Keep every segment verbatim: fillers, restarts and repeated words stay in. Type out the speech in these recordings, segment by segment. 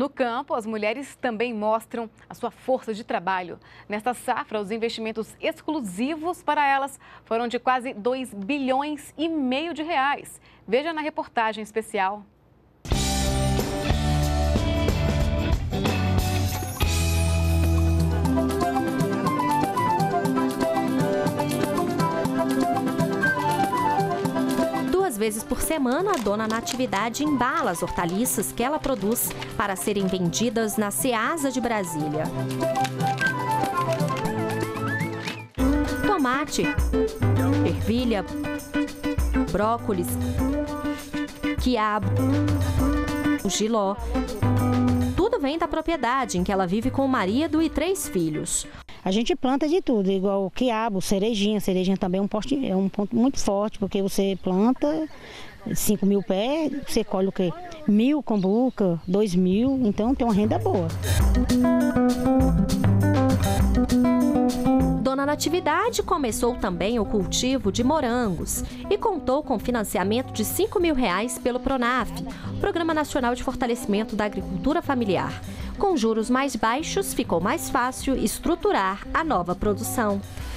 No campo, as mulheres também mostram a sua força de trabalho. Nesta safra, os investimentos exclusivos para elas foram de quase dois bilhões e meio de reais. Veja na reportagem especial. Duas vezes por semana, a dona Natividade embala as hortaliças que ela produz para serem vendidas na Ceasa de Brasília. Tomate, ervilha, brócolis, quiabo, jiló. Tudo vem da propriedade em que ela vive com o marido e três filhos. A gente planta de tudo, igual o quiabo, cerejinha. Cerejinha também é um, poste, é um ponto muito forte, porque você planta cinco mil pés, você colhe o quê? Mil combuca, dois mil, então tem uma renda boa. Dona Natividade começou também o cultivo de morangos e contou com financiamento de cinco mil reais pelo PRONAF, Programa Nacional de Fortalecimento da Agricultura Familiar. Com juros mais baixos, ficou mais fácil estruturar a nova produção.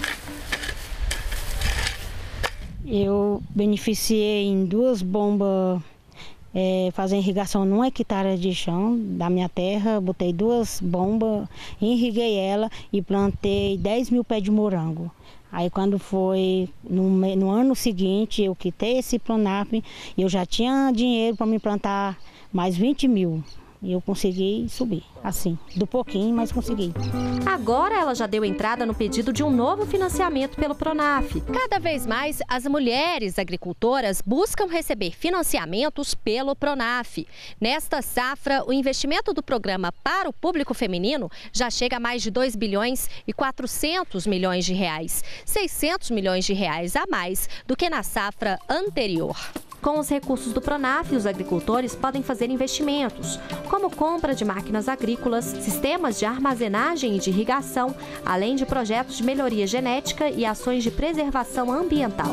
Eu beneficiei em duas bombas, é, fazendo irrigação num hectare de chão da minha terra. Botei duas bombas, irriguei ela e plantei dez mil pés de morango. Aí quando foi no, no ano seguinte, eu quitei esse PRONAF e eu já tinha dinheiro para me plantar mais vinte mil. E eu consegui subir, assim, do pouquinho, mas consegui. Agora ela já deu entrada no pedido de um novo financiamento pelo PRONAF. Cada vez mais, as mulheres agricultoras buscam receber financiamentos pelo PRONAF. Nesta safra, o investimento do programa para o público feminino já chega a mais de dois bilhões e quatrocentos milhões de reais. seiscentos milhões de reais a mais do que na safra anterior. Com os recursos do PRONAF, os agricultores podem fazer investimentos, como compra de máquinas agrícolas, sistemas de armazenagem e de irrigação, além de projetos de melhoria genética e ações de preservação ambiental.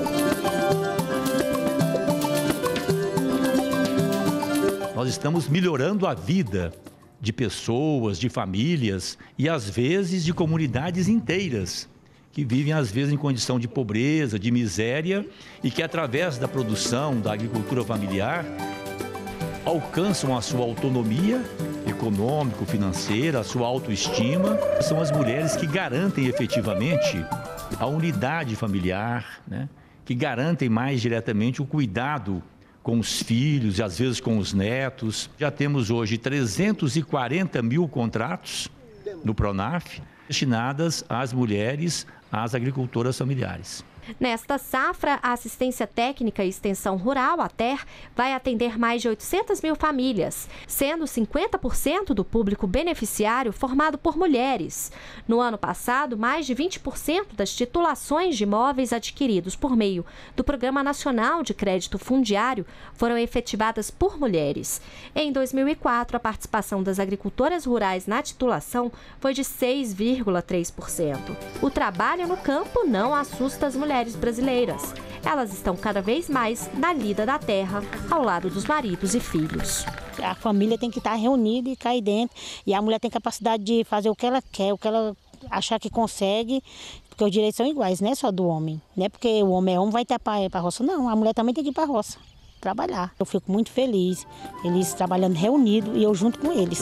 Nós estamos melhorando a vida de pessoas, de famílias e, às vezes, de comunidades inteiras, que vivem, às vezes, em condição de pobreza, de miséria e que, através da produção, da agricultura familiar, alcançam a sua autonomia econômico-financeira, a sua autoestima. São as mulheres que garantem efetivamente a unidade familiar, né? Que garantem mais diretamente o cuidado com os filhos e, às vezes, com os netos. Já temos hoje trezentos e quarenta mil contratos no PRONAF, destinadas às mulheres, às agricultoras familiares. Nesta safra, a Assistência Técnica e Extensão Rural, a T E R, vai atender mais de oitocentas mil famílias, sendo cinquenta por cento do público beneficiário formado por mulheres. No ano passado, mais de vinte por cento das titulações de imóveis adquiridos por meio do Programa Nacional de Crédito Fundiário foram efetivadas por mulheres. Em dois mil e quatro, a participação das agricultoras rurais na titulação foi de seis vírgula três por cento. O trabalho no campo não assusta as mulheres brasileiras. Elas estão cada vez mais na lida da terra, ao lado dos maridos e filhos. A família tem que estar reunida e cair dentro. E a mulher tem capacidade de fazer o que ela quer, o que ela achar que consegue, porque os direitos são iguais, não é só do homem. Não é porque o homem é homem, vai ter para a roça. Não, a mulher também tem que ir para a roça, trabalhar. Eu fico muito feliz, eles trabalhando reunidos e eu junto com eles.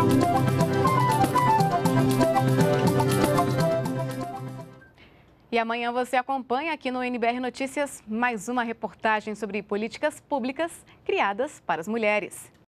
E amanhã você acompanha aqui no N B R Notícias mais uma reportagem sobre políticas públicas criadas para as mulheres.